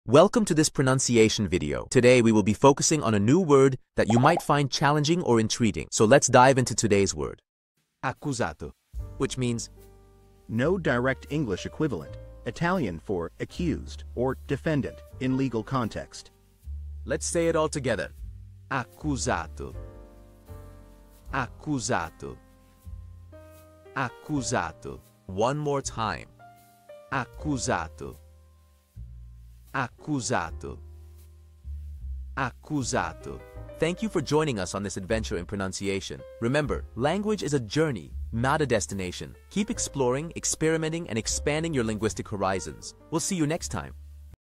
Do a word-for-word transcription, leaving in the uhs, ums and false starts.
Welcome to this pronunciation video. Today we will be focusing on a new word that you might find challenging or intriguing. So let's dive into today's word. Accusato, which means no direct English equivalent, Italian for accused or defendant in legal context. Let's say it all together. Accusato. Accusato. Accusato. One more time. Accusato. Accusato. Accusato. Thank you for joining us on this adventure in pronunciation. Remember, language is a journey, not a destination. Keep exploring, experimenting, and expanding your linguistic horizons. We'll see you next time.